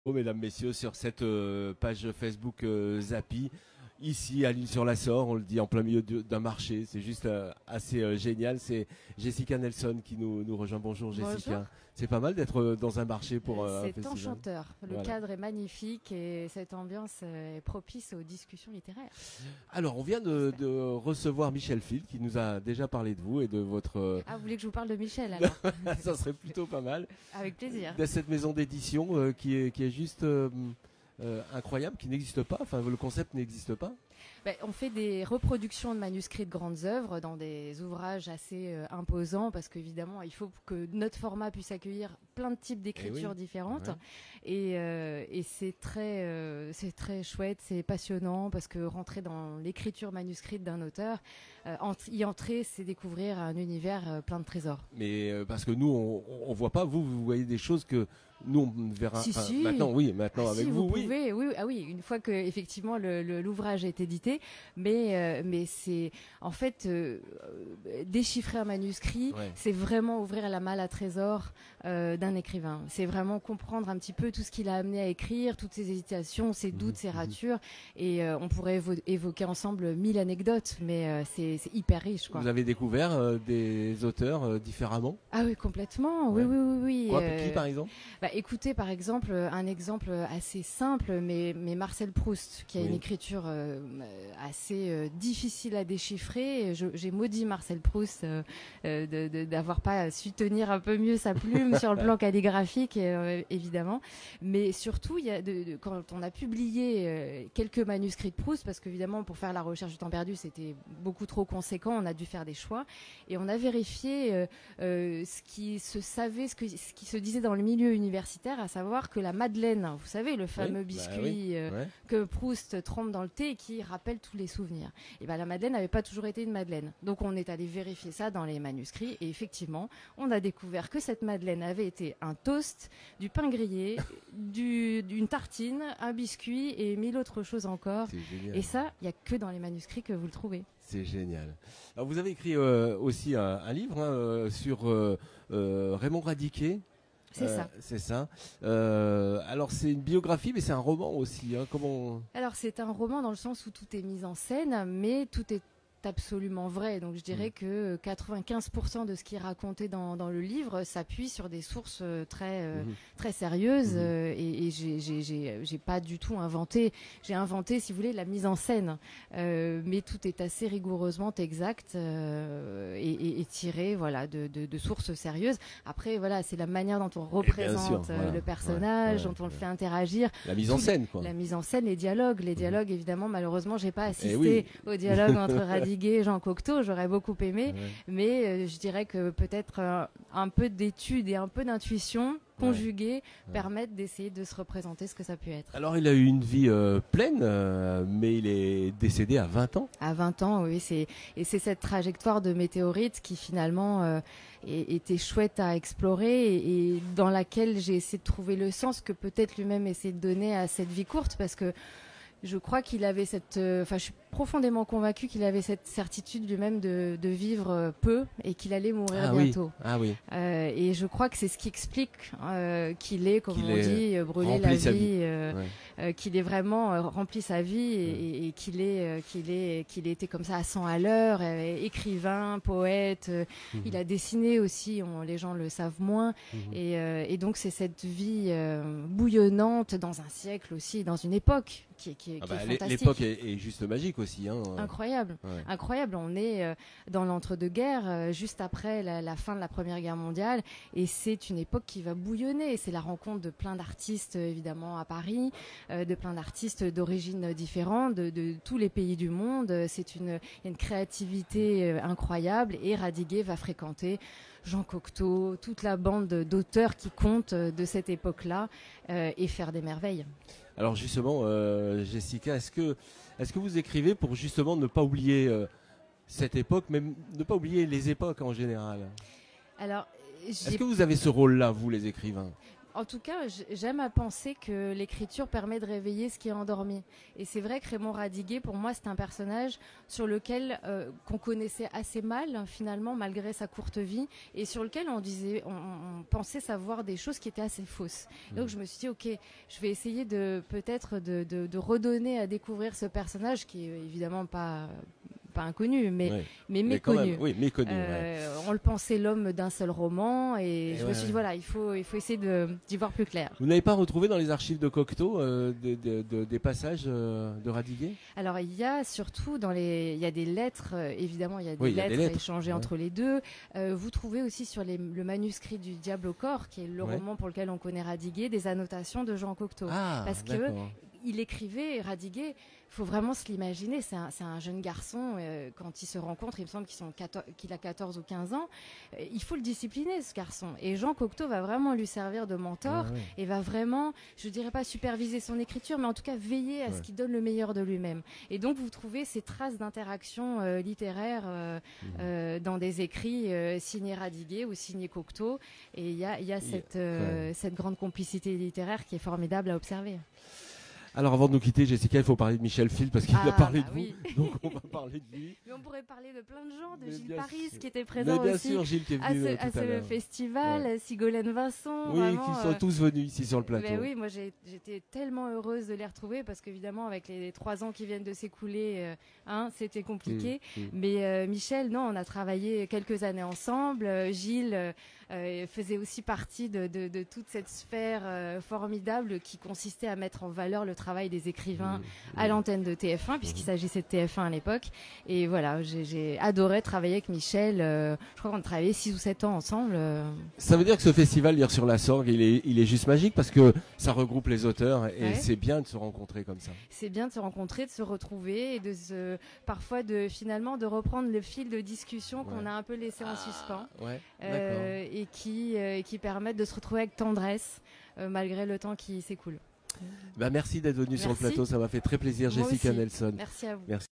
Oh, mesdames, messieurs, sur cette page Facebook Zappy, ici à l'Île-sur-la-Sorre, on le dit en plein milieu d'un marché, c'est juste assez génial. C'est Jessica Nelson qui nous rejoint. Bonjour Jessica. Bonjour. C'est pas mal d'être dans un marché pour un C'est festival. enchanteur. Le Voilà. cadre est magnifique et cette ambiance est propice aux discussions littéraires. Alors, on vient de recevoir Michel Field qui nous a déjà parlé de vous et de votre... Ah, vous voulez que je vous parle de Michel alors? Ça serait plutôt pas mal. Avec plaisir. De cette maison d'édition qui est juste incroyable, qui n'existe pas. Enfin, le concept n'existe pas. On fait des reproductions de manuscrits de grandes œuvres dans des ouvrages assez imposants parce qu'évidemment, il faut que notre format puisse accueillir plein de types d'écritures différentes. Ouais. Et c'est très chouette, c'est passionnant parce que rentrer dans l'écriture manuscrite d'un auteur, y entrer, c'est découvrir un univers plein de trésors. Mais parce que nous, on voit pas, vous voyez des choses que nous, on verra Si. maintenant, oui, maintenant avec si, vous, oui. Pouvez, oui. Ah oui, une fois que effectivement l'ouvrage est édité, mais c'est en fait déchiffrer un manuscrit, c'est vraiment ouvrir la malle à trésor d'un écrivain. C'est vraiment comprendre un petit peu tout ce qu'il a amené à écrire, toutes ses hésitations, ses doutes, ses ratures, et on pourrait évoquer ensemble 1000 anecdotes, mais c'est hyper riche, quoi. Vous avez découvert des auteurs différemment? Ah oui, complètement. Oui. Quoi, qui par exemple? Écoutez, par exemple, un exemple assez simple, mais Marcel Proust, qui a une écriture assez difficile à déchiffrer. J'ai maudit Marcel Proust d'avoir pas su tenir un peu mieux sa plume sur le plan calligraphique, évidemment. Mais surtout, quand on a publié quelques manuscrits de Proust, parce qu'évidemment, pour faire la recherche du temps perdu, c'était beaucoup trop conséquent, on a dû faire des choix. Et on a vérifié ce qui se savait, ce qui se disait dans le milieu universitaire, à savoir que la madeleine, vous savez, le fameux biscuit que Proust trempe dans le thé et qui rappelle tous les souvenirs. Et la madeleine n'avait pas toujours été une madeleine. Donc on est allé vérifier ça dans les manuscrits et effectivement, on a découvert que cette madeleine avait été un toast, du pain grillé, d'une tartine, un biscuit et 1000 autres choses encore. Et ça, il n'y a que dans les manuscrits que vous le trouvez. C'est génial. Alors vous avez écrit aussi un livre sur Raymond Radiquet. C'est ça. C'est ça. Alors c'est une biographie, mais c'est un roman aussi. Comment... Alors c'est un roman dans le sens où tout est mis en scène, mais tout est absolument vrai. Donc je dirais que 95% de ce qui est raconté dans le livre s'appuie sur des sources très sérieuses et j'ai pas du tout inventé. J'ai inventé, si vous voulez, la mise en scène, mais tout est assez rigoureusement exact et tiré, voilà, de sources sérieuses. Après, voilà, c'est la manière dont on représente le personnage, dont on le fait interagir. La mise en scène, quoi. La mise en scène, les dialogues, évidemment. Malheureusement, j'ai pas assisté au dialogue entre Radiquet et Jean Cocteau, j'aurais beaucoup aimé, mais je dirais que peut-être un peu d'études et un peu d'intuition conjuguées permettent d'essayer de se représenter ce que ça peut être. Alors il a eu une vie pleine, mais il est décédé à 20 ans. À 20 ans, oui, c'est cette trajectoire de météorite qui finalement était chouette à explorer et dans laquelle j'ai essayé de trouver le sens que peut-être lui-même essayé de donner à cette vie courte, parce que je crois qu'il avait je suis profondément convaincue qu'il avait cette certitude lui-même de vivre peu et qu'il allait mourir bientôt. Ah oui. Et je crois que c'est ce qui explique qu'il est, comme on dit, brûlé la vie, qu'il ait vraiment rempli sa vie et qu'il ait été comme ça à 100 à l'heure, écrivain, poète. Il a dessiné aussi, les gens le savent moins. Et donc c'est cette vie bouillonnante dans un siècle aussi, dans une époque qui est fantastique. L'époque est juste magique aussi. Incroyable. On est dans l'entre-deux-guerres, juste après la fin de la Première Guerre mondiale, et c'est une époque qui va bouillonner. C'est la rencontre de plein d'artistes, évidemment, à Paris, de plein d'artistes d'origines différentes, de tous les pays du monde. C'est une créativité incroyable, et Radiguet va fréquenter Jean Cocteau, toute la bande d'auteurs qui comptent de cette époque-là, et faire des merveilles. Alors justement, Jessica, est-ce que vous écrivez pour justement ne pas oublier cette époque, même ne pas oublier les époques en général? Alors, est-ce que vous avez ce rôle-là, vous, les écrivains? En tout cas, j'aime à penser que l'écriture permet de réveiller ce qui est endormi. Et c'est vrai que Raymond Radiguet, pour moi, c'est un personnage sur lequel qu'on connaissait assez mal, hein, finalement, malgré sa courte vie, et sur lequel on pensait savoir des choses qui étaient assez fausses. Donc je me suis dit, ok, je vais essayer peut-être de redonner à découvrir ce personnage qui est évidemment pas inconnu, mais méconnu. Oui, méconnu. On le pensait l'homme d'un seul roman, et je me suis dit, voilà, il faut essayer d'y voir plus clair. Vous n'avez pas retrouvé dans les archives de Cocteau des passages de Radiguet? Alors, il y a surtout il y a des lettres, évidemment, il y a des lettres échangées entre les deux. Vous trouvez aussi sur le manuscrit du Diable au corps, qui est le roman pour lequel on connaît Radiguet, des annotations de Jean Cocteau. Parce que il écrivait, Radiguet, il faut vraiment se l'imaginer, c'est un jeune garçon, quand ils se rencontrent, il me semble qu'il a 14 ou 15 ans, il faut le discipliner, ce garçon. Et Jean Cocteau va vraiment lui servir de mentor, et va vraiment, je dirais pas superviser son écriture, mais en tout cas veiller à ce qu'il donne le meilleur de lui-même. Et donc vous trouvez ces traces d'interaction littéraire dans des écrits signés Radiguet ou signés Cocteau, et il y a cette grande complicité littéraire qui est formidable à observer. Alors avant de nous quitter, Jessica, il faut parler de Michel Fil parce qu'il a parlé de vous, donc on va parler de lui. Mais on pourrait parler de plein de gens, de Gilles Paris qui était présent aussi. Bien sûr, Gilles qui est venu à ce festival, Sigolène Vincent. Oui, vraiment, qui sont tous venus ici sur le plateau. Ben oui, moi j'étais tellement heureuse de les retrouver parce qu'évidemment avec les 3 ans qui viennent de s'écouler, c'était compliqué. Mais Michel, non, on a travaillé quelques années ensemble. Gilles faisait aussi partie de toute cette sphère formidable qui consistait à mettre en valeur le travail des écrivains à l'antenne de TF1, puisqu'il s'agissait de TF1 à l'époque. Et voilà, j'ai adoré travailler avec Michel. Je crois qu'on a travaillé 6 ou 7 ans ensemble. Ça veut dire que ce festival Lire sur la Sorgue, il est juste magique parce que ça regroupe les auteurs et c'est bien de se rencontrer comme ça. C'est bien de se rencontrer, de se retrouver et parfois finalement de reprendre le fil de discussion qu'on a un peu laissé en suspens et qui permettent de se retrouver avec tendresse malgré le temps qui s'écoule. Merci d'être venu sur le plateau, ça m'a fait très plaisir. Jessica Nelson. Merci à vous. Merci.